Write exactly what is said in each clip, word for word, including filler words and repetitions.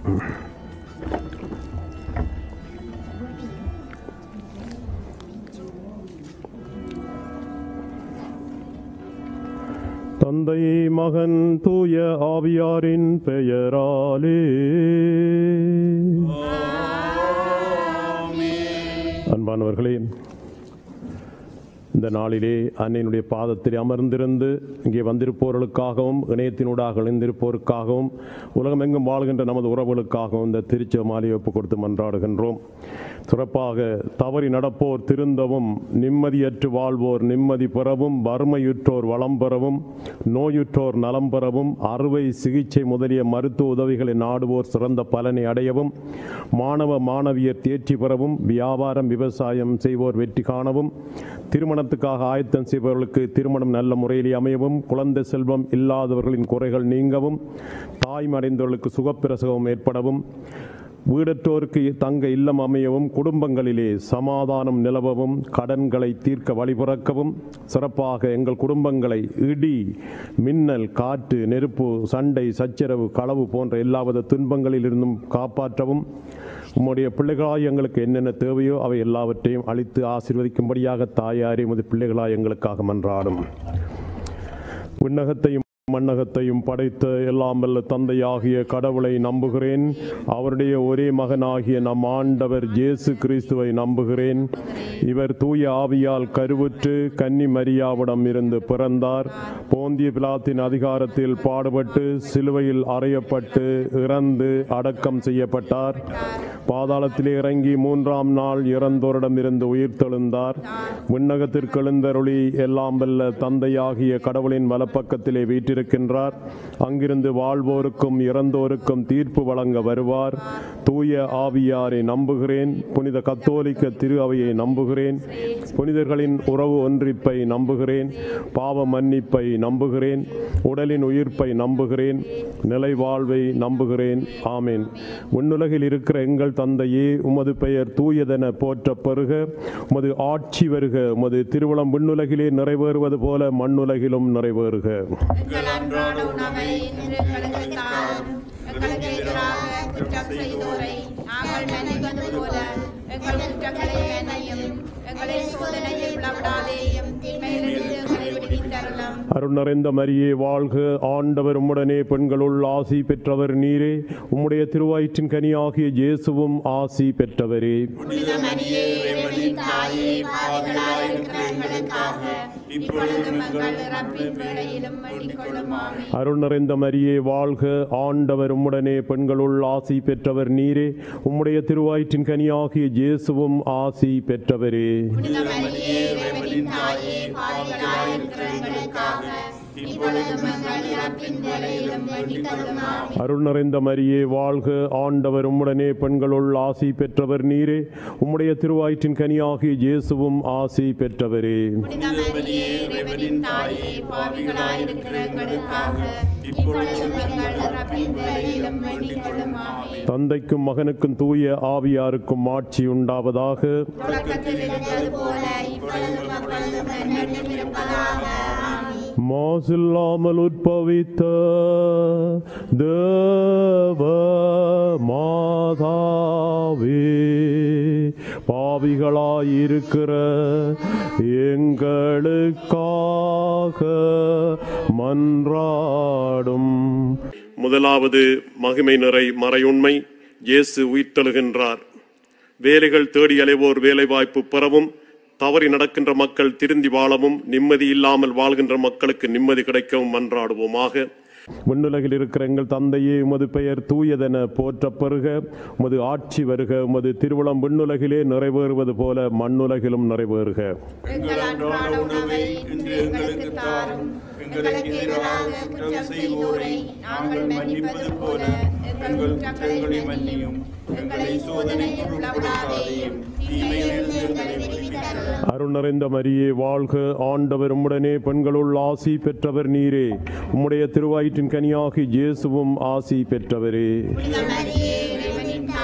தந்தை மகன் தூய ஆவியாரின் பெயராலே அன்பானவர்களே, இந்த நாளிலே அன்னையினுடைய பாதத்தில் அமர்ந்திருந்து இங்கே வந்திருப்பவர்களுக்காகவும் இணையத்தினூடாக இணைந்திருப்போருக்காகவும் உலகமெங்கும் வாழ்கின்ற நமது உறவுகளுக்காகவும் இந்த திருச்செ மாலையை ஒப்புக் கொடுத்து மன்றாடுகின்றோம். சிறப்பாக தவறி நடப்போர் திருந்தவும், நிம்மதியற்று வாழ்வோர் நிம்மதி பெறவும், வறுமையுற்றோர் வளம் பெறவும், நோயுற்றோர் நலம் பெறவும், அறுவை சிகிச்சை முதலிய மருத்துவ உதவிகளை நாடுவோர் சிறந்த பலனை அடையவும், மாணவ மாணவியர் தேர்ச்சி பெறவும், வியாபாரம் விவசாயம் செய்வோர் வெற்றி காணவும், திருமணத்துக்காக ஆயத்தம் செய்பவர்களுக்கு திருமணம் நல்ல முறையில் அமையவும், குழந்தை செல்வம் இல்லாதவர்களின் குறைகள் நீங்கவும், தாய்மடைந்தவர்களுக்கு சுகப்பிரசவம் ஏற்படவும், வீடற்றோருக்கு தங்க இல்லம் அமையவும், குடும்பங்களிலே சமாதானம் நிலவவும், கடன்களை தீர்க்க வழிபிறக்கவும், சிறப்பாக எங்கள் குடும்பங்களை இடி, மின்னல், காற்று, நெருப்பு, சண்டை, சச்சரவு, களவு போன்ற எல்லாவித துன்பங்களிலிருந்தும் காப்பாற்றவும், உம்முடைய பிள்ளைகளாய் எங்களுக்கு என்னென்ன தேவையோ அவை எல்லாவற்றையும் அளித்து ஆசீர்வதிக்கும்படியாக தாயாரே உமது பிள்ளைகளாய் எங்களுக்காக மன்றாடும். விண்ணகத்தையும் மண்ணகத்தையும் படைத்த எல்லாம் வல்ல தந்தையாகிய கடவுளை நம்புகிறேன். அவருடைய ஒரே மகனாகிய நம் ஆண்டவர் இயேசு கிறிஸ்துவை நம்புகிறேன். இவர் தூய ஆவியால் கருவுற்று கன்னி மரியாவிடம் இருந்து பிறந்தார். போந்திய பிலாத்தின் அதிகாரத்தில் பாடுபட்டு சிலுவையில் அறையப்பட்டு இறந்து அடக்கம் செய்யப்பட்டார். பாதாளத்திலே இறங்கி மூன்றாம் நாள் இறந்தோரிடமிருந்து உயிர் தெழுந்தார். விண்ணகத்திற்கு எழுந்தருளி எல்லாம் வல்ல தந்தையாகிய கடவுளின் வலப்பக்கத்திலே வீற்றிருக்கின்றார். அங்கிருந்து வாழ்வோருக்கும் இறந்தோருக்கும் தீர்ப்பு வழங்க வருவார். தூய ஆவியாரை நம்புகிறேன். புனித கத்தோலிக்க திரு அவையை நம்புகிறேன். புனிதர்களின் உறவு ஒன்றிப்பை நம்புகிறேன். பாவ மன்னிப்பை நம்புகிறேன். உடலின் உயிர்ப்பை நம்புகிறேன். நிலை வாழ்வை நம்புகிறேன். ஆமேன். விண்ணுலகில் இருக்கிற எங்கள் தந்தையே, உமது பெயர் தூயதென போற்ற பெறுக. உமது ஆட்சி வருக. உமது திருவுளம் விண்ணுலகிலே நிறைவேறுவது போல மண்ணுலகிலும் நிறைவேறுக. அருள் நிறைந்த மரியே வாழ்க. ஆண்டவர் உம்முடனே, பெண்களுள் ஆசி பெற்றவர் நீரே. உம்முடைய திருவயிற்றின் கனியாகிய இயேசுவும் ஆசி பெற்றவரே. அருள் நிறைந்த மரியே வாழ்க. ஆண்டவர் உம்முடனே, பெண்களுள் ஆசி பெற்றவர் நீரே. உம்முடைய திருவயிற்றின் கனியாகிய இயேசுவும் ஆசி பெற்றவரே. அருள் நிறைந்த மரியே வாழ்க. ஆண்டவர் உம்முடனே, பெண்களுள் ஆசி பெற்றவர் நீரே. உம்முடைய திருவயிற்றின் கனியாகிய இயேசுவும் ஆசி பெற்றவரே. தந்தைக்கும் மகனுக்கும் தூய ஆவியாருக்கும் ஆட்சி உண்டாவதாக. மாசில்லாமல் உற்பவித்த தேவ மாதாவே, பாவிகளாயிருக்கிற எங்களுக்காக மன்றாடும். முதலாவது மகிமை நிறை மறையுண்மை. இயேசு உயிர்த்தெழுகின்றார். வேலைகள் தேடி அலைவோர் வேலைவாய்ப்பு பெறவும், தவறி நடக்கின்ற மக்கள் திருந்தி வாழவும், நிம்மதி இல்லாமல் வாழ்கின்ற மக்களுக்கு நிம்மதி கிடைக்கவும் மன்றாடுவோமாக. விண்ணுலகில் இருக்கிற எங்கள் தந்தையே, உமது பெயர் தூயதென போற்ற பெறுக. உமது ஆட்சி வருக. உமது திருவுளம் விண்ணுலகிலே நிறைவேறுவது போல மண்ணுலகிலும் நிறைவேறுக. அருள் நிறைந்த மரியே வாழ்க. ஆண்டவர் உம்முடனே, பெண்களுள் ஆசி பெற்றவர் நீரே. உம்முடைய திருவயிற்றின் கனியாகி இயேசுவும் ஆசி பெற்றவரே.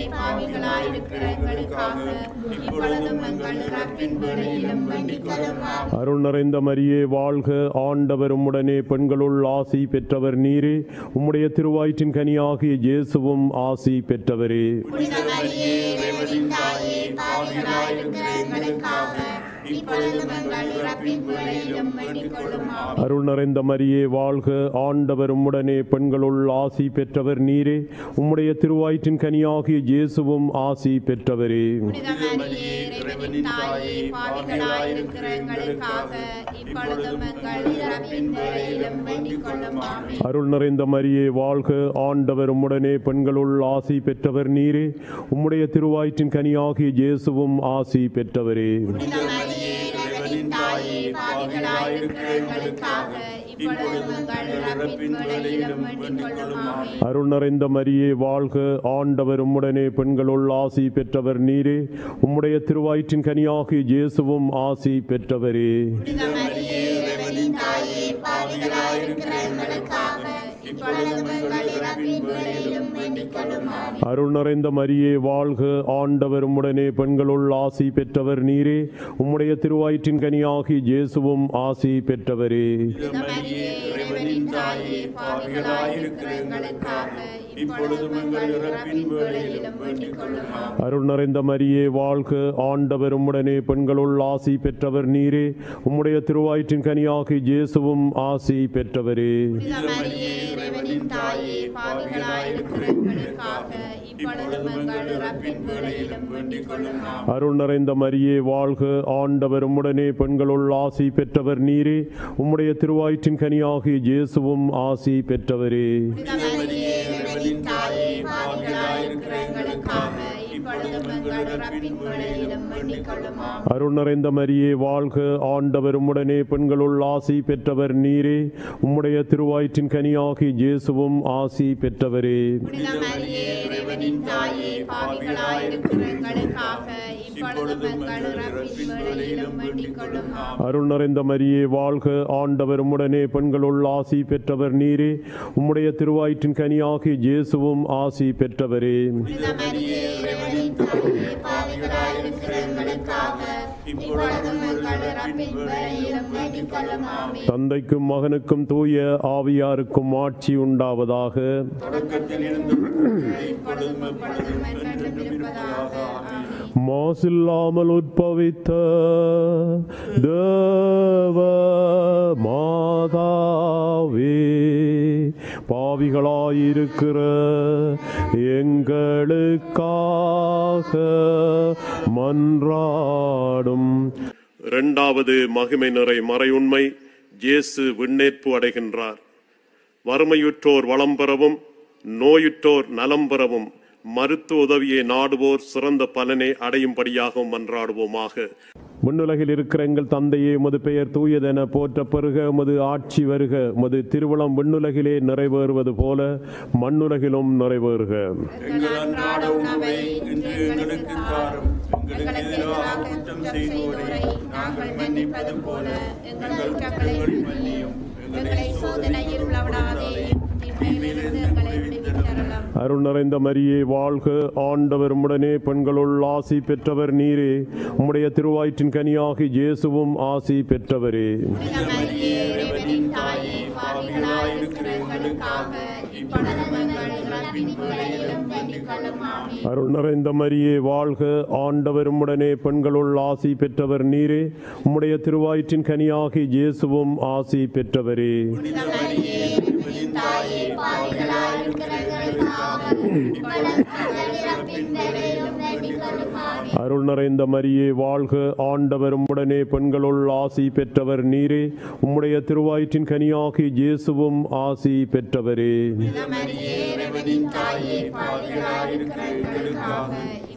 பாவிகளாயிருக்கிற எங்களுக்காக இப்பொழுதும் எங்கள் இறப்பின் வேளையிலும் வேண்டிக் கொள்ளும். அருள் நிறைந்த மரியே வாழ்க, ஆண்டவர் உம்முடனே, பெண்களுள் ஆசி பெற்றவர் நீரே, உம்முடைய திருவயிற்றின் கனியாகிய இயேசுவும் ஆசி பெற்றவரே. புனித மரியே, இறைவனின் தாயே, பாவிகளாயிருக்கிற எங்களுக்காக இப்பொழுதும் எங்கள் இறப்பின் வேளையிலும் வேண்டிக் கொள்ளும். அருள் நிறைந்த மரியே வாழ்க, ஆண்டவர் உம்முடனே, பெண்களுள் ஆசி பெற்றவர் நீரே, உம்முடைய திருவயிற்றின் கனியாகிய இயேசுவும் ஆசி பெற்றவரே. புனித மரியே, இறைவனின் தாயே, பாவிகளாயிருக்கிற எங்களுக்காக இப்பொழுதும் எங்கள் இறப்பின் வேளையிலும் வேண்டிக் கொள்ளும். அருள் நிறைந்த மரியே வாழ்க, ஆண்டவர் உம்முடனே, பெண்களுள் ஆசி பெற்றவர் நீரே, உம்முடைய திருவயிற்றின் கனியாகிய இயேசுவும் ஆசி பெற்றவரே. புனித மரியே, இறைவனின் தாயே, பாவிகளாயிருக்கிற எங்களுக்காக இப்பொழுதும் எங்கள் இறப்பின் வேளையிலும் வேண்டிக் கொள்ளும். அருள் நிறைந்த மரியே வாழ்க, ஆண்டவர் உம்முடனே, பெண்களுள் ஆசி பெற்றவர் நீரே, உம்முடைய திருவயிற்றின் கனியாகிய இயேசுவும் ஆசி பெற்றவரே. புனித மரியே, இறைவனின் தாயே, பாவிகளாயிருக்கிற எங்களுக்காக இப்பொழுதும் எங்கள் இறப்பின் வேளையிலும் வேண்டிக் கொள்ளும். அருள் நிறைந்த மரியே வாழ்க, ஆண்டவர் உம்முடனே, பெண்களுள் ஆசி பெற்றவர் நீரே, உம்முடைய திருவயிற்றின் கனியாகிய இயேசுவும் ஆசி பெற்றவரே. புனித மரியே, இறைவனின் தாயே, பாவிகளாயிருக்கிற எங்களுக்காக இப்பொழுதும் எங்கள் இறப்பின் வேளையிலும் வேண்டிக் கொள்ளும். அருள் நிறைந்த மரியே வாழ்க, ஆண்டவர் உம்முடனே, பெண்களுள் ஆசி பெற்றவர் நீரே, உம்முடைய திருவயிற்றின் கனியாகிய இயேசுவும் ஆசி பெற்றவரே. புனித மரியே, இறைவனின் தாயே, பாவிகளாயிருக்கிற எங்களுக்காக இப்பொழுதும் எங்கள் இறப்பின் வேளையிலும் வேண்டிக் கொள்ளும். அருள் நிறைந்த மரியே வாழ்க, ஆண்டவர் உம்முடனே, பெண்களுள் ஆசி பெற்றவர் நீரே, உம்முடைய திருவயிற்றின் கனியாகிய இயேசுவும் ஆசி பெற்றவரே. புனித மரியே, இறைவனின் தாயே, பாவிகளாயிருக்கிற எங்களுக்காக இப்பொழுதும் எங்கள் இறப்பின் வேளையிலும் வேண்டிக் கொள்ளும். அருள் நிறைந்த மரியே வாழ்க, ஆண்டவர் உம்முடனே, பெண்களுள் ஆசி பெற்றவர் நீரே, உம்முடைய திருவயிற்றின் கனியாகிய இயேசுவும் ஆசி பெற்றவரே. புனித மரியே, இறைவனின் தாயே, பாவிகளாயிருக்கிற எங்களுக்காக இப்பொழுதும் எங்கள் இறப்பின் வேளையிலும் வேண்டிக் கொள்ளும். அருள் நிறைந்த மரியே வாழ்க, ஆண்டவர் உம்முடனே, பெண்களுள் ஆசி பெற்றவர் நீரே, உம்முடைய திருவயிற்றின் கனியாகிய இயேசுவும் ஆசி பெற்றவரே. புனித மரியே, இறைவனின் தாயே, பாவிகளாயிருக்கிற எங்களுக்காக இப்பொழுதும் எங்கள் இறப்பின் வேளையிலும் வேண்டிக் கொள்ளும். தந்தைக்கும் மகனுக்கும் தூய ஆவியாருக்கும் ஆட்சி உண்டாவதாக. தொடக்கத்தில் இருந்தது இப்பொழுதும் எப்பொழுதும் என்றென்றும் இருப்பதாக. ஆமென். மாசில்லாமல் உற்பவித்த தேவ மாதாவே, பாவிகளாயிருக்கிற எங்களுக்காக மன்றாடும். இரண்டாவது மகிமை நிறை மறையுண்மை, இயேசு விண்ணேற்பு அடைகின்றார். வறுமையுற்றோர் வளம் பெறவும், நோயுற்றோர் நலம் பெறவும், மருத்துவ உதவியை நாடுவோர் சிறந்த பலனை அடையும்படியாகவும் மன்றாடுவோமாக. விண்ணுலகில் இருக்கிற எங்கள் தந்தையே, உமது பெயர் தூயதென போற்ற பெறுக, உமது ஆட்சி வருக, உமது திருவுளம் விண்ணுலகிலே நிறைவேறுவது போல மண்ணுலகிலும் நிறைவேறுக. எங்கள் அன்றாட உணவை இன்று எங்களுக்கு தாரும். எங்களுக்கு எதிராக குற்றம் செய்வோரை நாங்கள் மன்னிப்பது போல எங்கள் குற்றங்களை மன்னியும். எங்களை சோதனையில் விழவிடாதேயும், தீமையிலிருந்து எங்களை விடுவித்தருளும். அருள் நிறைந்த மரியே வாழ்க, ஆண்டவர் உம்முடனே, பெண்களுள் ஆசி பெற்றவர் நீரே, உம்முடைய திருவயிற்றின் கனியாகிய இயேசுவும் ஆசி பெற்றவரே. புனித மரியே, இறைவனின் தாயே, பாவிகளாயிருக்கிற எங்களுக்காக இப்பொழுதும் எங்கள் இறப்பின் வேளையிலும் வேண்டிக் கொள்ளும். ஆமென். அருள் நிறைந்த மரியே வாழ்க, ஆண்டவர் உம்முடனே, பெண்களுள் ஆசி பெற்றவர் நீரே, உம்முடைய திருவயிற்றின் கனியாகிய இயேசுவும் ஆசி பெற்றவரே. புனித மரியே, இறைவனின் தாயே, பாவிகளாயிருக்கிற எங்களுக்காக இப்பொழுதும் எங்கள் இறப்பின் வேளையிலும் வேண்டிக் கொள்ளும். ஆமென். அருள் நிறைந்த மரியே வாழ்க, ஆண்டவர் உம்முடனே, பெண்களுள் ஆசி பெற்றவர் நீரே, உம்முடைய திருவயிற்றின் கனியாகிய இயேசுவும் ஆசி பெற்றவரே. புனித மரியே, இறைவனின் தாயே, பாவிகளாயிருக்கிற எங்களுக்காக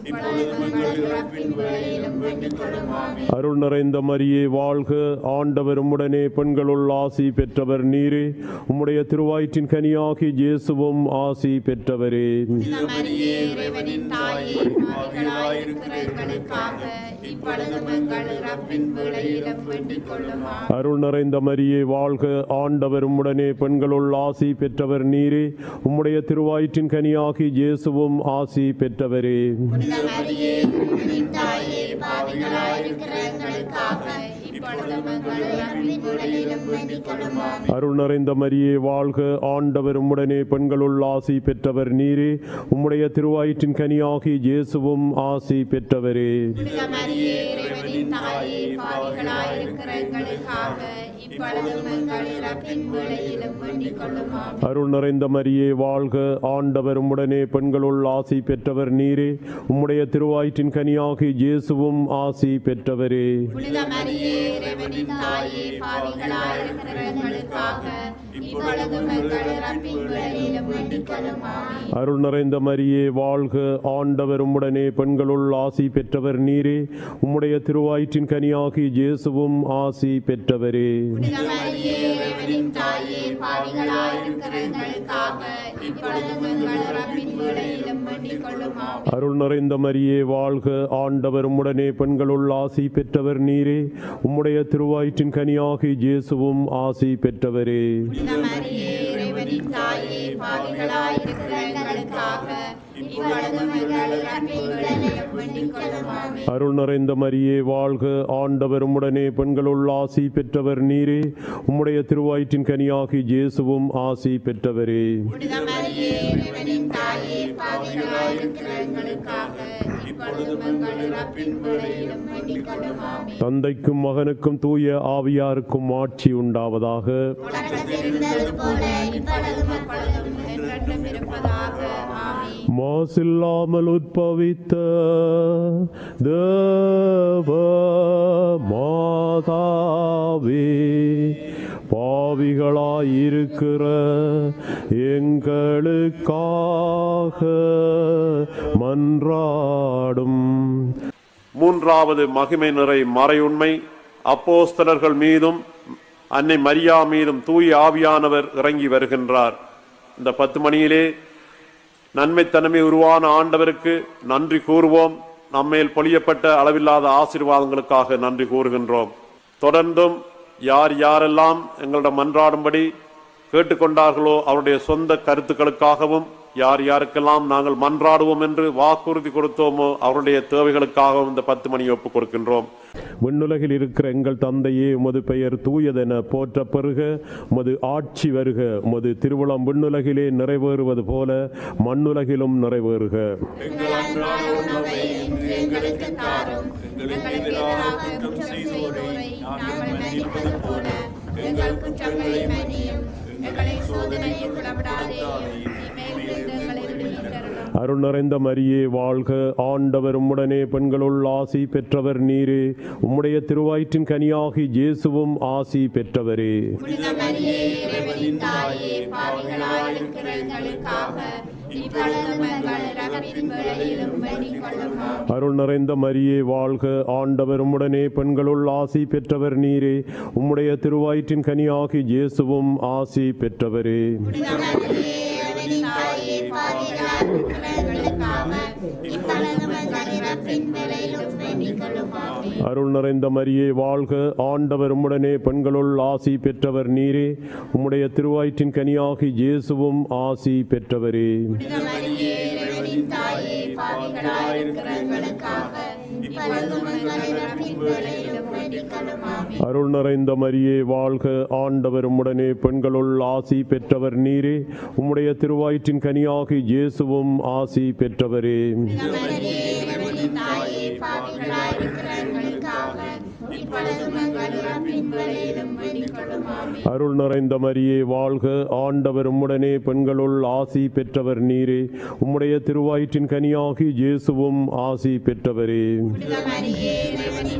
இப்பொழுதும் எங்கள் இறப்பின் வேளையிலும் வேண்டிக் கொள்ளும். ஆமென். அருள் நிறைந்த மரியே வாழ்க, ஆண்டவர் உம்முடனே, பெண்களுள் ஆசி பெற்றவர் நீரே. உம்முடைய திருவயிற்றின் கனியாகி இயேசுவும் ஆசி பெற்றவரே. மரியே, இறைவனின் தாயே, பாவிகளாயிருக்கிற எங்களுக்காக இப்பொழுதும் எங்கள் இறப்பின் வேளையிலும் வேண்டிக் கொள்ளும். ஆமென். அருள் நிறைந்த மரியே வாழ்க, ஆண்டவர் உம்முடனே, பெண்களுள் ஆசி பெற்றவர் நீரே. உம்முடைய திருவயிற்றின் கனியாகி இயேசுவும் ஆசி பெற்றவரே. மரியே, இறைவனின் தாயே, பாவிகளாயிருக்கிற எங்களுக்காக இப்பொழுதும் எங்கள் இறப்பின் வேளையிலும் வேண்டிக் கொள்ளும். ஆமென். அருள் நிறைந்த மரியே வாழ்க, ஆண்டவர் உம்முடனே, பெண்களுள் ஆசி பெற்றவர் நீரே. உம்முடைய திருவயிற்றின் கனியாகி இயேசுவும் ஆசி பெற்றவரே. மரியே, இறைவனின் தாயே, பாவிகளாயிருக்கிற எங்களுக்காக இப்பொழுதும் எங்கள் இறப்பின் வேளையிலும் வேண்டிக் கொள்ளும். ஆமென். அருள் நிறைந்த மரியே வாழ்க, ஆண்டவர் உம்முடனே, பெண்களுள் ஆசி பெற்றவர் நீரே. உம்முடைய திருவயிற்றின் கனியாகி இயேசுவும் ஆசி பெற்றவரே. மரியே, இறைவனின் தாயே, பாவிகளாயிருக்கிற எங்களுக்காக இப்பொழுதும் எங்கள் இறப்பின் வேளையிலும் வேண்டிக் கொள்ளும். ஆமென். அருள் நிறைந்த மரியே வாழ்க, ஆண்டவர் உம்முடனே, பெண்களுள் ஆசி பெற்றவர் நீரே. உம்முடைய திருவயிற்றின் கனியாகி இயேசுவும் ஆசி பெற்றவரே. மரியே, இறைவனின் தாயே, பாவிகளாயிருக்கிற எங்களுக்காக இப்பொழுதும் எங்கள் இறப்பின் வேளையிலும் வேண்டிக் கொள்ளும். ஆமென். அருள் நிறைந்த மரியே வாழ்க, ஆண்டவர் உம்முடனே, பெண்களுள் ஆசி பெற்றவர் நீரே. உம்முடைய திருவயிற்றின் கனியாகி இயேசுவும் ஆசி பெற்றவரே. மரியே, இறைவனின் தாயே, பாவிகளாயிருக்கிற எங்களுக்காக இப்பொழுதும் எங்கள் இறப்பின் வேளையிலும் வேண்டிக் கொள்ளும். ஆமென். அருள் நிறைந்த மரியே வாழ்க, ஆண்டவர் உம்முடனே, பெண்களுள் ஆசி பெற்றவர் நீரே. உம்முடைய திருவயிற்றின் கனியாகி இயேசுவும் ஆசி பெற்றவரே. மரியே, இறைவனின் தாயே, பாவிகளாயிருக்கிற எங்களுக்காக இப்பொழுதும் எங்கள் இறப்பின் வேளையிலும் வேண்டிக் கொள்ளும். ஆமென். தந்தைக்கும் மகனுக்கும் தூய ஆவியாருக்கும் ஆட்சி உண்டாவதாக. தொடக்கத்தில் இருந்தது போல இப்பொழுதும் எப்பொழுதும் என்றென்றும் இருப்பதாக. ஆமென். மாசில்லாமல் உற்பவித்த தேவ மாதாவே, பாவிகளாயிருக்கிற எங்களுக்காக மன்றாடும். மூன்றாவது மகிமை நிறை மறையுண்மை. அப்போஸ்தலர்கள் மீதும் அன்னை மரியா மீதும் தூய ஆவியானவர் இறங்கி வருகின்றார். இந்த பத்து மணியிலே நன்மைத்தனமே உருவான ஆண்டவருக்கு நன்றி கூறுவோம். நம்மேல் பொழியப்பட்ட அளவில்லாத ஆசீர்வாதங்களுக்காக நன்றி கூறுகின்றோம். தொடர்ந்தும் யார் யாரெல்லாம் எங்களிடம் மன்றாடும்படி கேட்டுக்கொண்டார்களோ அவருடைய சொந்த கருத்துக்களுக்காகவும், யார் யாருக்கெல்லாம் நாங்கள் மன்றாடுவோம் என்று வாக்குறுதி கொடுத்தோமோ அவருடைய தேவைகளுக்காகவும் இந்த பத்து மணி ஒப்புக் கொடுக்கின்றோம். விண்ணுலகில் இருக்கிற எங்கள் தந்தையே, உமது பெயர் தூயதென போற்ற பெறுக. உமது ஆட்சி வருக. உமது திருவுளம் விண்ணுலகிலே நிறைவேறுவது போல மண்ணுலகிலும் நிறைவேறுக. எங்கள் அன்றாட உணவை இன்று எங்களுக்கு தாரும். எங்களுக்கு எதிராக குற்றம் செய்தோரை நாங்கள் மன்னிப்பது போல எங்கள் குற்றங்களை மன்னியும். எங்களை சோதனையில் விடவிடாதேயும், தீமையிலிருந்து எங்களை விடுவித்தருளும். அருள் நிறைந்த மரியே வாழ்க, ஆண்டவர் உம்முடனே, பெண்களுள் ஆசி பெற்றவர் நீரே. உம்முடைய திருவயிற்றின் கனியாகி இயேசுவும் ஆசி பெற்றவரே. மரியே, இறைவனின் தாயே, பாவிகளாயிருக்கிற எங்களுக்காக இப்பொழுதும் எங்கள் இறப்பின் வேளையிலும் வேண்டிக் கொள்ளும். ஆமென். அருள் நிறைந்த மரியே வாழ்க, ஆண்டவர் உம்முடனே, பெண்களுள் ஆசி பெற்றவர் நீரே. உம்முடைய திருவயிற்றின் கனியாகி இயேசுவும் ஆசி பெற்றவரே. மரியே, இறைவனின் தாயே, பாவிகளாயிருக்கிற எங்களுக்காக இப்பொழுதும் எங்கள் இறப்பின் வேளையிலும் வேண்டிக் கொள்ளும். ஆமென். அருள் நிறைந்த மரியே வாழ்க, ஆண்டவர் உம்முடனே, பெண்களுள் ஆசி பெற்றவர் நீரே. உம்முடைய திருவயிற்றின் கனியாகி இயேசுவும் ஆசி பெற்றவரே. மரியே, இறைவனின் தாயே, பாவிகளாயிருக்கிற எங்களுக்காக இப்பொழுதும் எங்கள் இறப்பின் வேளையிலும் வேண்டிக் கொள்ளும். ஆமென். அருள் நிறைந்த மரியே வாழ்க, ஆண்டவர் உம்முடனே, பெண்களுள் ஆசி பெற்றவர் நீரே. உம்முடைய திருவயிற்றின் கனியாகி இயேசுவும் ஆசி பெற்றவரே. மரியே, இறைவனின் தாயே, பாவிகளாயிருக்கிற எங்களுக்காக இப்பொழுதும் எங்கள் இறப்பின் வேளையிலும் வேண்டிக் கொள்ளும். ஆமென். அருள் நிறைந்த மரியே வாழ்க, ஆண்டவர் உம்முடனே, பெண்களுள் ஆசி பெற்றவர் நீரே. உம்முடைய திருவயிற்றின் கனியாகி இயேசுவும் ஆசி பெற்றவரே. மரியே, இறைவனின் தாயே,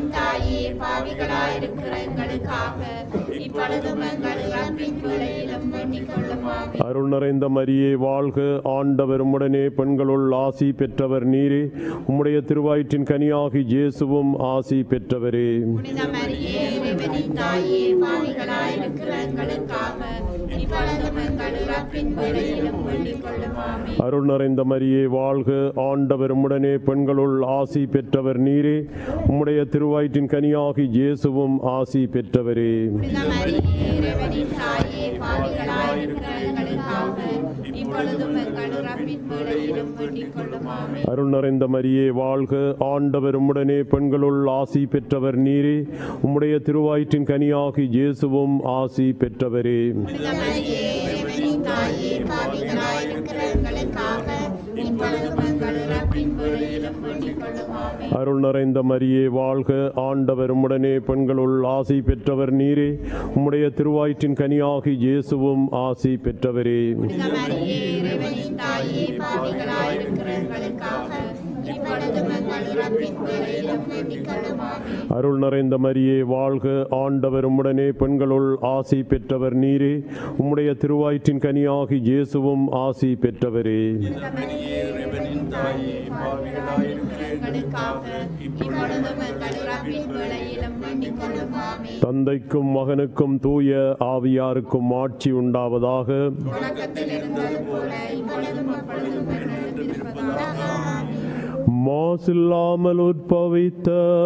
தாயே பாவிகளாயிருக்கிற எங்களுக்காக இப்பொழுதும் எங்கள் இறப்பின் வேளையிலும் வேண்டிக் கொள்ளும் ஆமென். அருள் நிறைந்த மரியே வாழ்க, ஆண்டவர் உம்முடனே, பெண்களுள் ஆசி பெற்றவர் நீரே. உம்முடைய திருவயிற்றின் கனியாகி இயேசுவும் ஆசி பெற்றவரே. புனித மரியே இறைவனின் தாயே பாவிகளாயிருக்கிற எங்களுக்காக இப்பொழுதும் எங்கள் இறப்பின் வேளையிலும் வேண்டிக் கொள்ளும் ஆமென். அருள் நிறைந்த மரியே வாழ்க, ஆண்டவர் உம்முடனே, பெண்களுள் ஆசி பெற்றவர் நீரே. உம்முடைய திருவயிற்றின் கனியாகி இயேசுவும் ஆசி பெற்றவரே. புனித மரியே இறைவனின் தாயே பாவிகளாயிருக்கிற எங்களுக்காக இப்பொழுதும் எங்கள் இறப்பின் வேளையிலும் வேண்டிக் கொள்ளும் ஆமென். அருள் நிறைந்த மரியே வாழ்க, ஆண்டவர் உம்முடனே, பெண்களுள் ஆசி பெற்றவர் நீரே. உம்முடைய திருவயிற்றின் கனியாகி இயேசுவும் ஆசி பெற்றவரே. புனித மரியே இறைவனின் தாயே பாவிகளாயிருக்கிற எங்களுக்காக இப்பொழுதும் எங்கள் இறப்பின் வேளையிலும் வேண்டிக் கொள்ளும் ஆமென். அருள் நிறைந்த மரியே வாழ்க, ஆண்டவர் உம்முடனே, பெண்களுள் ஆசி பெற்றவர் நீரே. உம்முடைய திருவயிற்றின் கனியாகி இயேசுவும் ஆசி பெற்றவரே. புனித மரியே இறைவனின் தாயே பாவிகளாயிருக்கிற எங்களுக்காக இப்பொழுதும் எங்கள் இறப்பின் வேளையிலும் வேண்டிக் கொள்ளும் ஆமென். அருள் நிறைந்த மரியே வாழ்க, ஆண்டவர் உம்முடனே, பெண்களுள் ஆசி பெற்றவர் நீரே. உம்முடைய திருவயிற்றின் கனியாகி இயேசுவும் ஆசி பெற்றவரே. புனித மரியே இறைவனின் தாயே பாவிகளாயிருக்கிற எங்களுக்காக இப்பொழுதும் எங்கள் இறப்பின் வேளையிலும் வேண்டிக் கொள்ளும் ஆமென். தந்தைக்கும் மகனுக்கும் தூய ஆவியாருக்கும் ஆட்சி உண்டாவதாக. தொடக்கத்தில் இருந்தது போல இப்பொழுதும் எப்பொழுதும் எங்களுக்கு இருப்பதாக. ஆமென். மாசில்லாமல் உற்பவித்த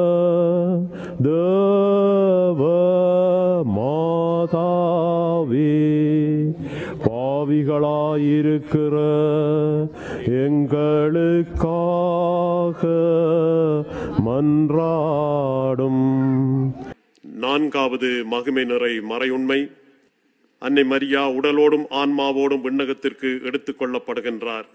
தேவ மாதாவே, பாவிகளாயிருக்கிற எங்களுக்காக மன்றாடும். நான்காவது மகிமை நிறை மறையுண்மை. அன்னை மரியா உடலோடும் ஆன்மாவோடும் விண்ணகத்திற்கு எடுத்துக் கொள்ளப்படுகின்றார்.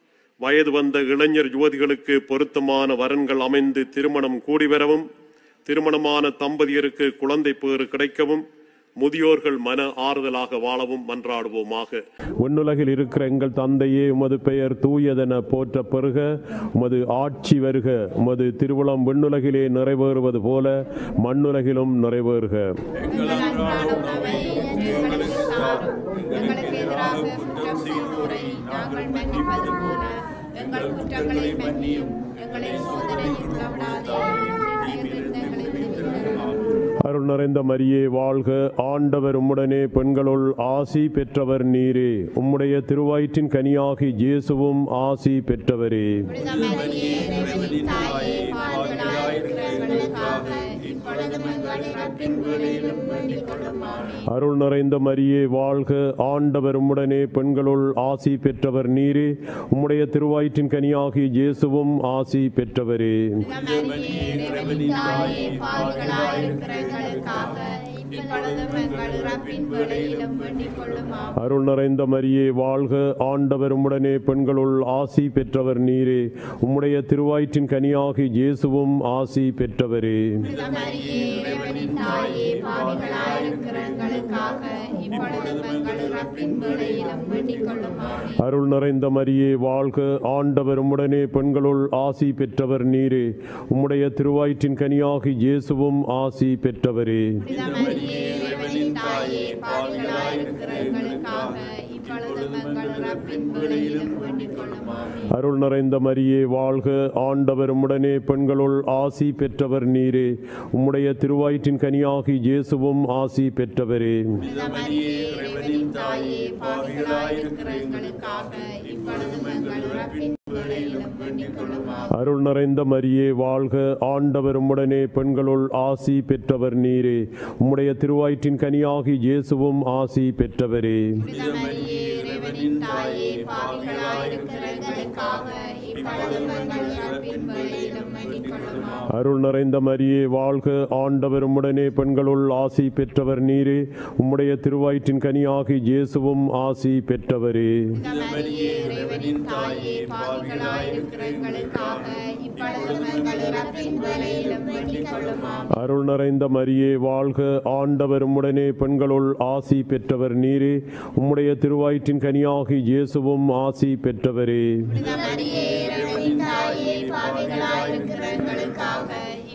வயது வந்த இளைஞர் யுவதிகளுக்கு பொருத்தமான வரன்கள் அமைந்து திருமணம் கூடிவரவும், திருமணமான தம்பதியருக்கு குழந்தை பேறு கிடைக்கவும், முதியோர்கள் மன ஆறுதலாக வாழவும் மன்றாடுவோமாக. விண்ணுலகில் இருக்கிற எங்கள் தந்தையே, உமது பெயர் தூயதென போற்ற பெறுக. உமது ஆட்சி வருக. உமது திருவுளம் விண்ணுலகிலே நிறைவேறுவது போல மண்ணுலகிலும் நிறைவேறுக. எங்கள் அன்றாட உணவை இன்று எங்களுக்கு தாரும். எங்களுக்கு எதிராக குற்றம் செய்வோரை நாங்கள் மன்னிப்பது போல எங்கள் குற்றங்களை மன்னியும். எங்களை சோதனையில் விடாதேயும், தீமையிலிருந்து எங்களை விடுவித்தருளும். அருள் நிறைந்த மரியே வாழ்க, ஆண்டவர் உம்முடனே, பெண்களுள் ஆசி பெற்றவர் நீரே. உம்முடைய திருவயிற்றின் கனியாகி இயேசுவும் ஆசி பெற்றவரே. புனித மரியே இறைவனின் தாயே பாவிகளாயிருக்கிற எங்களுக்காக இப்பொழுதும் எங்கள் இறப்பின் வேளையிலும் வேண்டிக் கொள்ளும் ஆமென். அருள் நிறைந்த மரியே வாழ்க, ஆண்டவர் உம்முடனே, பெண்களுள் ஆசி பெற்றவர் நீரே. உம்முடைய திருவயிற்றின் கனியாகி இயேசுவும் ஆசி பெற்றவரே. புனித மரியே இறைவனின் தாயே பாவிகளாயிருக்கிற எங்களுக்காக இப்பொழுதும் எங்கள் இறப்பின் வேளையிலும் வேண்டிக் கொள்ளும் ஆமென். அருள் நிறைந்த மரியே வாழ்க, ஆண்டவர் உம்முடனே, பெண்களுள் ஆசி பெற்றவர் நீரே. உம்முடைய திருவயிற்றின் கனியாகி இயேசுவும் ஆசி பெற்றவரே. புனித மரியே இறைவனின் தாயே பாவிகளாயிருக்கிற எங்களுக்காக இப்பொழுதும் எங்கள் இறப்பின் வேளையிலும் வேண்டிக் கொள்ளும் ஆமென். அருள் நிறைந்த மரியே வாழ்க, ஆண்டவர் உம்முடனே, பெண்களுள் ஆசி பெற்றவர் நீரே. உம்முடைய திருவயிற்றின் கனியாகி இயேசுவும் ஆசி பெற்றவரே. புனித மரியே இறைவனின் தாயே பாவிகளாயிருக்கிற எங்களுக்காக இப்பொழுதும் எங்கள் இறப்பின் வேளையிலும் வேண்டிக் கொள்ளும் ஆமென். அருள் நிறைந்த மரியே வாழ்க, ஆண்டவர் உம்முடனே, பெண்களுள் ஆசி பெற்றவர் நீரே. உம்முடைய திருவயிற்றின் கனியாகி இயேசுவும் ஆசி பெற்றவரே. புனித மரியே இறைவனின் தாயே பாவிகளாயிருக்கிற எங்களுக்காக இப்பொழுதும் எங்கள் இறப்பின் வேளையிலும் வேண்டிக் கொள்ளும் ஆமென். அருள் நிறைந்த மரியே வாழ்க, ஆண்டவர் உம்முடனே, பெண்களுள் ஆசி பெற்றவர் நீரே. உம்முடைய திருவயிற்றின் கனியாகி இயேசுவும் ஆசி பெற்றவரே. புனித மரியே இறைவனின் தாயே பாவிகளாயிருக்கிற எங்களுக்காக இப்பொழுதும் எங்கள் இறப்பின் வேளையிலும் வேண்டிக் கொள்ளும் ஆமென். அருள் நிறைந்த மரியே வாழ்க, ஆண்டவர் உம்முடனே, பெண்களுள் ஆசி பெற்றவர் நீரே. உம்முடைய திருவயிற்றின் கனியாகி இயேசுவும் ஆசி பெற்றவரே. புனித மரியே இறைவனின் தாயே பாவிகளாயிருக்கிற எங்களுக்காக இப்பொழுதும் எங்கள் இறப்பின் வேளையிலும் வேண்டிக் கொள்ளும் ஆமென். அருள் நிறைந்த மரியே வாழ்க, ஆண்டவர் உம்முடனே, பெண்களுள் ஆசி பெற்றவர் நீரே. உம்முடைய திருவயிற்றின் கனியாகி இயேசுவும் ஆசி பெற்றவரே. புனித மரியே இறைவனின் தாயே பாவிகளாயிருக்கிற எங்களுக்காக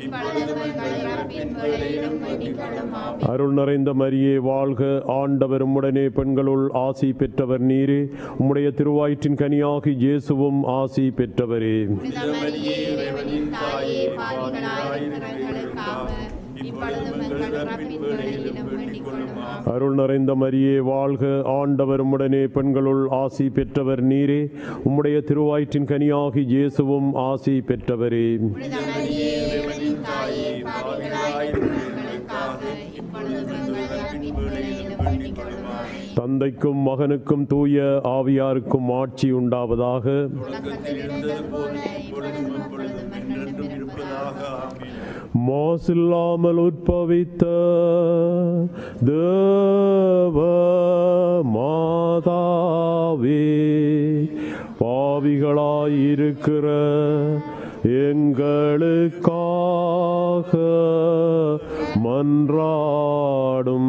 இப்பொழுதும் எங்கள் இறப்பின் வேளையிலும் வேண்டிக் கொள்ளும். ஆமென். அருள் நிறைந்த மரியே வாழ்க, ஆண்டவர் உம்முடனே, பெண்களுள் ஆசி பெற்றவர் நீரே. உம்முடைய திருவயிற்றின் கனியாகி இயேசுவும் ஆசி பெற்றவரே. புனித மரியே, இறைவனின் தாயே, பாவிகளாயிருக்கிற எங்களுக்காக இப்பொழுதும் எங்கள் இறப்பின் வேளையிலும் வேண்டிக் கொள்ளும். ஆமென். அருள் நிறைந்த மரியே வாழ்க, ஆண்டவர் உம்முடனே, பெண்களுள் ஆசி பெற்றவர் நீரே. உம்முடைய திருவயிற்றின் கனியாகி இயேசுவும் ஆசி பெற்றவரே. புனித மரியே, இறைவனின் தாயே, பாவிகளாயிருக்கிற எங்களுக்காக இப்பொழுதும் எங்கள் இறப்பின் வேளையிலும் வேண்டிக் கொள்ளும். ஆமென். தந்தைக்கும் மகனுக்கும் தூய ஆவியாருக்கும் ஆட்சி உண்டாவதாக. தொடக்கத்தில் இருந்தது போல இப்பொழுதும் எப்பொழுதும் என்றென்றும் இருப்பதாக. ஆமென். மாசில்லாமல் உற்பவித்த தேவ மாதாவே, பாவிகளாயிருக்கிற எங்களுக்காக மன்றாடும்.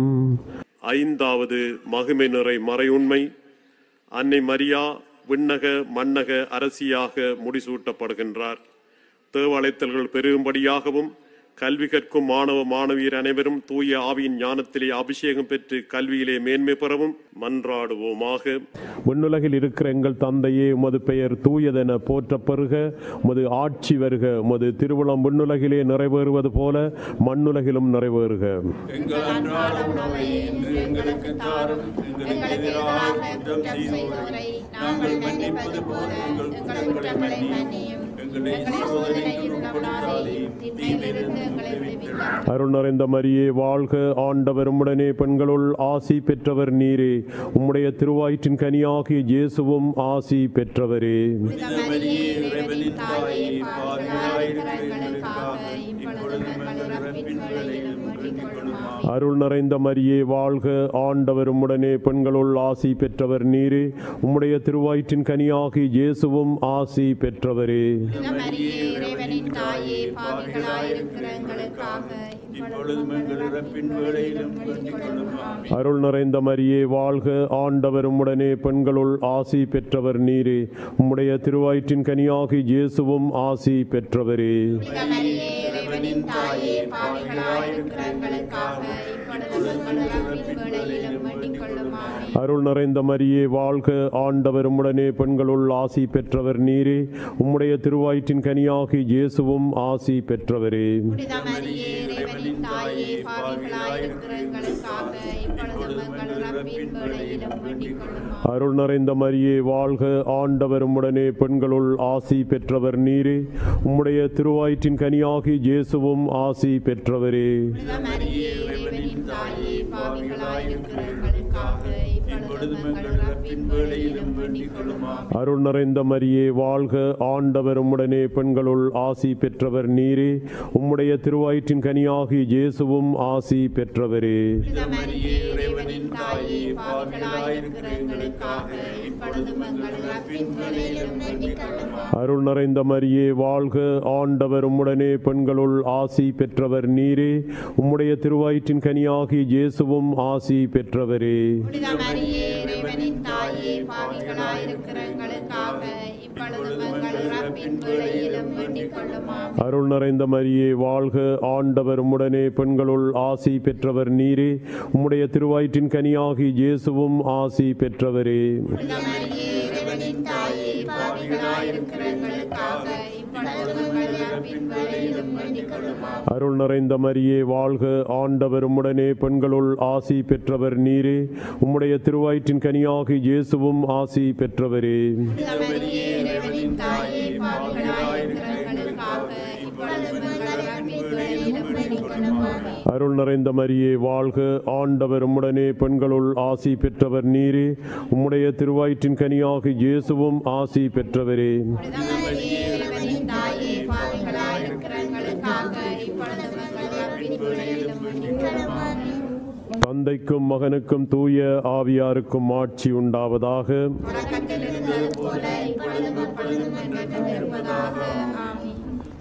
ஐந்தாவது மகிமை நிறை மறையுண்மை. அன்னை மரியா விண்ணக மன்னக அரசியாக முடிசூட்டப்படுகின்றார். தேவழைத்தல்கள் பெருகும்படியாகவும் கல்வி கற்கும் மாணவ மாணவியர் அனைவரும் தூய ஆவியின் ஞானத்திலே அபிஷேகம் பெற்று கல்வியிலே மேன்மை பெறவும் மன்றாடுவோமாக. விண்ணுலகில் இருக்கிற எங்கள் தந்தையே, உமது பெயர் தூயதென போற்ற பெறுக. உமது ஆட்சி வருக. உமது திருவுளம் விண்ணுலகிலே நிறைவேறுவது போல மண்ணுலகிலும் நிறைவேறுக. எங்கள் அன்றாட உணவை இன்று எங்களுக்கு தாரும். எங்களுக்கு எதிராக குற்றம் செய்தோரை நாங்கள் மன்னிப்பது போல எங்கள் குற்றங்களை மன்னியும். எங்களை சோதனையில் உட்படுத்தாதேயும், தீமையிலிருந்து எங்களை விடுவித்தருளும். அருள் நிறைந்த மரியே வாழ்க, ஆண்டவர் உம்முடனே, பெண்களுள் ஆசி பெற்றவர் நீரே. உம்முடைய திருவயிற்றின் கனியாகிய இயேசுவும் ஆசி பெற்றவரே. புனித மரியே, இறைவனின் தாயே, பாவிகளாயிருக்கிற எங்களுக்காக இப்பொழுதும் எங்கள் இறப்பின் வேளையிலும் வேண்டிக் கொள்ளும். ஆமென். அருள் நிறைந்த மரியே வாழ்க, ஆண்டவர் உம்முடனே, பெண்களுள் ஆசி பெற்றவர் நீரே. உம்முடைய திருவயிற்றின் கனியாகிய இயேசுவும் ஆசி பெற்றவரே. புனித மரியே, இறைவனின் தாயே, பாவிகளாயிருக்கிற எங்களுக்காக இப்பொழுதும் எங்கள் இறப்பின் வேளையிலும் வேண்டிக் கொள்ளும். ஆமென். அருள் நிறைந்த மரியே வாழ்க, ஆண்டவர் உம்முடனே, பெண்களுள் ஆசி பெற்றவர் நீரே. உம்முடைய திருவயிற்றின் கனியாகிய இயேசுவும் ஆசி பெற்றவரே. புனித மரியே, இறைவனின் தாயே, பாவிகளாயிருக்கிற எங்களுக்காக இப்பொழுதும் எங்கள் இறப்பின் வேளையிலும் வேண்டிக் கொள்ளும். ஆமென். அருள் நிறைந்த மரியே வாழ்க, ஆண்டவர் உம்முடனே, பெண்களுள் ஆசி பெற்றவர் நீரே. உம்முடைய திருவயிற்றின் கனியாகிய இயேசுவும் ஆசி பெற்றவரே. புனித மரியே, இறைவனின் தாயே, பாவிகளாயிருக்கிற எங்களுக்காக இப்பொழுதும் எங்கள் இறப்பின் வேளையிலும் வேண்டிக் கொள்ளும். ஆமென். அருள் நிறைந்த மரியே வாழ்க, ஆண்டவர் உம்முடனே, பெண்களுள் ஆசி பெற்றவர் நீரே. உம்முடைய திருவயிற்றின் கனியாகிய இயேசுவும் ஆசி பெற்றவரே. புனித மரியே, இறைவனின் தாயே, பாவிகளாயிருக்கிற எங்களுக்காக இப்பொழுதும் எங்கள் இறப்பின் வேளையிலும் வேண்டிக் கொள்ளும். ஆமென். அருள் நிறைந்த மரியே வாழ்க, ஆண்டவர் உம்முடனே, பெண்களுள் ஆசி பெற்றவர் நீரே. உம்முடைய திருவயிற்றின் கனியாகிய இயேசுவும் ஆசி பெற்றவரே. புனித மரியே, இறைவனின் தாயே, பாவிகளாயிருக்கிற எங்களுக்காக இப்பொழுதும் எங்கள் இறப்பின் வேளையிலும் வேண்டிக் கொள்ளும். ஆமென். அருள் நிறைந்த மரியே வாழ்க, ஆண்டவர் உம்முடனே, பெண்களுள் ஆசி பெற்றவர் நீரே. உம்முடைய திருவயிற்றின் கனியாகிய இயேசுவும் ஆசி பெற்றவரே. புனித மரியே, இறைவனின் தாயே, பாவிகளாயிருக்கிற எங்களுக்காக இப்பொழுதும் எங்கள் இறப்பின் வேளையிலும் வேண்டிக் கொள்ளும். ஆமென். அருள் நிறைந்த மரியே வாழ்க, ஆண்டவர் உம்முடனே, பெண்களுள் ஆசி பெற்றவர் நீரே. உம்முடைய திருவயிற்றின் கனியாகிய இயேசுவும் ஆசி பெற்றவரே. புனித மரியே, இறைவனின் தாயே, பாவிகளாயிருக்கிற எங்களுக்காக இப்பொழுதும் எங்கள் இறப்பின் வேளையிலும் வேண்டிக் கொள்ளும். ஆமென். அருள் நிறைந்த மரியே வாழ்க, ஆண்டவர் உம்முடனே, பெண்களுள் ஆசி பெற்றவர் நீரே. உம்முடைய திருவயிற்றின் கனியாகிய இயேசுவும் ஆசி பெற்றவரே. புனித மரியே, இறைவனின் தாயே, பாவிகளாயிருக்கிற எங்களுக்காக இப்பொழுதும் எங்கள் இறப்பின் வேளையிலும் வேண்டிக் கொள்ளும். ஆமென். அருள் நிறைந்த மரியே வாழ்க, ஆண்டவர் உம்முடனே, பெண்களுள் ஆசி பெற்றவர் நீரே. உம்முடைய திருவயிற்றின் கனியாகிய இயேசுவும் ஆசி பெற்றவரே. புனித மரியே, இறைவனின் தாயே, பாவிகளாயிருக்கிற எங்களுக்காக இப்பொழுதும் எங்கள் இறப்பின் வேளையிலும் வேண்டிக் கொள்ளும். ஆமென். தந்தைக்கும் மகனுக்கும் தூய ஆவியாருக்கும் ஆட்சி உண்டாவதாக. தொடக்கத்தில் இருந்தது போல இப்பொழுதும் எப்பொழுதும் என்றென்றும் இருப்பதாக. ஆமென்.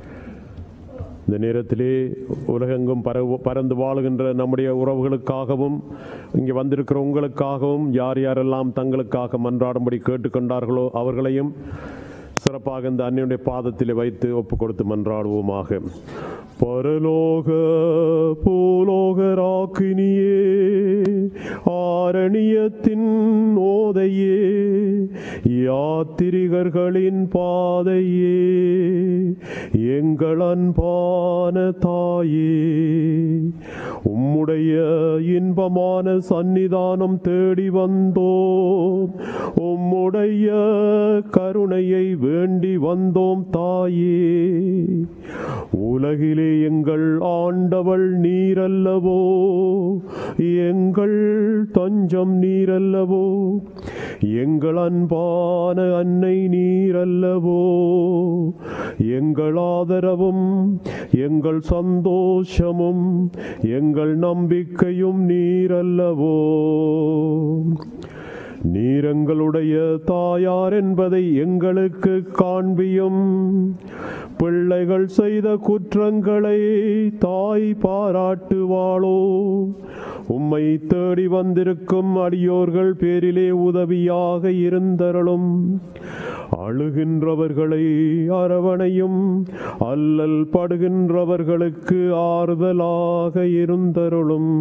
இந்த நேரத்திலே உலகெங்கும் பரவு பறந்து வாழுகின்ற நம்முடைய உறவுகளுக்காகவும் இங்கே வந்திருக்கிற உங்களுக்காகவும் யார் யாரெல்லாம் தங்களுக்காக மன்றாடும்படி கேட்டுக்கொண்டார்களோ அவர்களையும் சிறப்பாக இந்த அன்னையுடைய பாதத்தில் வைத்து ஒப்பு கொடுத்து மன்றாடுவோமாக. பரலோக பூலோகராக்கினியே, ஆரணியத்தின் ஓதையே, யாத்திரிகர்களின் பாதையே, எங்கள் அன்பான தாயே, உம்முடைய இன்பமான சந்நிதானம் தேடி வந்தோம். உம்முடைய கருணையை வேண்டி வந்தோம் தாயே. உலகிலே எங்கள் ஆண்டவள் நீரல்லவோ, எங்கள் தஞ்சம் நீரல்லவோ, எங்கள் அன்பான அன்னை நீரல்லவோ, எங்கள் ஆதரவும் எங்கள் சந்தோஷமும் எங்கள் நம்பிக்கையும் நீரல்லவோ. நீரெங்களுடைய தாயார் என்பதை எங்களுக்கு காண்பியும். பிள்ளைகள் செய்த குற்றங்களை தாய் பாராட்டுவாளோ. உம்மை தேடி வந்திருக்கும் அடியோர்கள் பேரிலே உதவியாக இருந்தருளும். அழுகின்றவர்களை அரவணையும், அல்லல் படுகின்றவர்களுக்கு ஆறுதலாக இருந்தருளும்.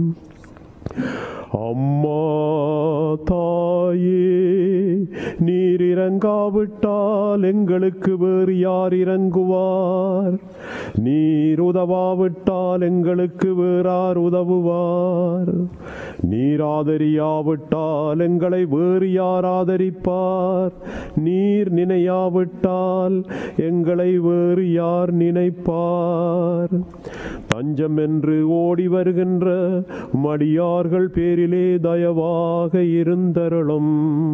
அம்மா தாயே, நீர் இறங்காவிட்டால் எங்களுக்கு வேறு யார் இறங்குவார்? நீர் உதவாவிட்டால் எங்களுக்கு வேறார் உதவுவார்? நீர் ஆதரியாவிட்டால் எங்களை வேறு யார் ஆதரிப்பார்? நீர் நினையாவிட்டால் எங்களை வேறு யார் நினைப்பார்? தஞ்சம் என்று ஓடி வருகின்ற மடியார்கள் பேரிலே தயவாக இருந்தருளும்.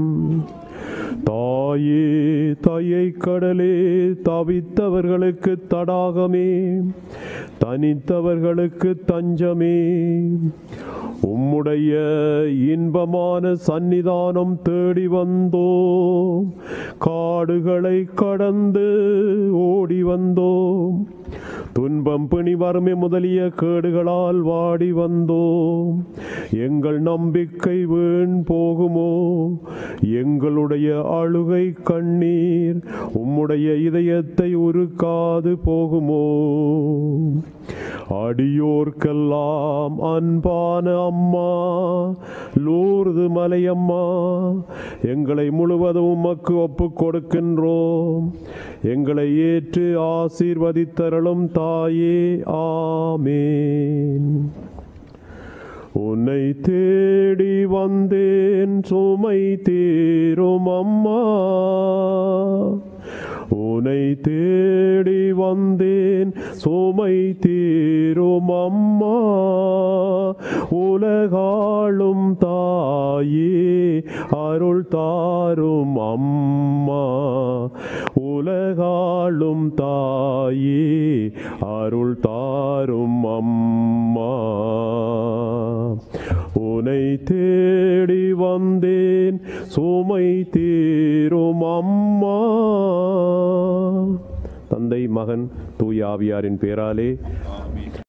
தாயே, தாயை கடலே, தவித்தவர்களுக்கு தடாகமே, தனித்தவர்களுக்கு தஞ்சமே, உம்முடைய இன்பமான சந்நிதானம் தேடி வந்தோம். காடுகளை கடந்து ஓடி வந்தோம். துன்பம், பிணி, வறுமை முதலிய கேடுகளால் வாடி வந்தோம். எங்கள் நம்பிக்கை வீண் போகுமோ? எங்களுடைய அழுகை கண்ணீர் உம்முடைய இதயத்தை உருக்காது போகுமோ? அடியோர்க்கெல்லாம் அன்பான அம்மா, லூர்து மலையம்மா, எங்களை முழுவதும் உமக்கு ஒப்புக் கொடுக்கின்றோம். எங்களை ஏற்று ஆசீர்வதித்தருளும் தாயே. ஆமேன். உன்னை தேடி வந்தேன், சுமை தீரும் அம்மா. உன்னை தேடி வந்தேன், சுமை தீரும் அம்மா. உலகாளும் தாயே, அருள் தாரும் அம்மா. உலகாளும் தாயே, அருள் தாரும் அம்மா. உன்னை தேடி வந்தேன், சுமை தீரும் அம்மா. தந்தை, மகன், தூய ஆவியாரின் பேராலே